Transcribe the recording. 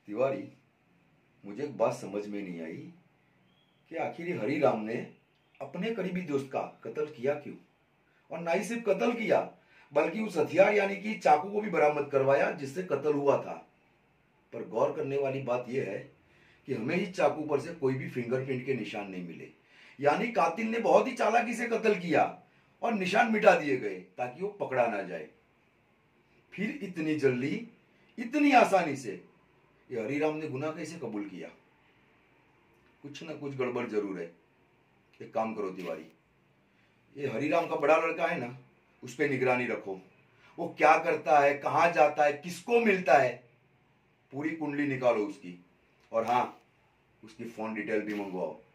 तिवारी, मुझे एक बात समझ में नहीं आई कि आखिर ये हरी राम ने अपने करीबी दोस्त का कत्ल किया क्यों। और ना ही सिर्फ कत्ल किया बल्कि उस हथियार यानी कि चाकू को भी बरामद करवाया जिससे कत्ल हुआ था। पर गौर करने वाली बात यह है कि हमें इस चाकू पर से कोई भी फिंगरप्रिंट के निशान नहीं मिले। यानी कातिल ने बहुत ही चालाकी से कत्ल किया और निशान मिटा दिए गए ताकि वो पकड़ा ना जाए। फिर इतनी जल्दी, इतनी आसानी से ये हरिराम ने गुनाह कैसे कबूल किया। कुछ ना कुछ गड़बड़ जरूर है। एक काम करो तिवारी, ये हरिराम का बड़ा लड़का है ना, उस पर निगरानी रखो। वो क्या करता है, कहां जाता है, किसको मिलता है, पूरी कुंडली निकालो उसकी। और हाँ, उसकी फोन डिटेल भी मंगवाओ।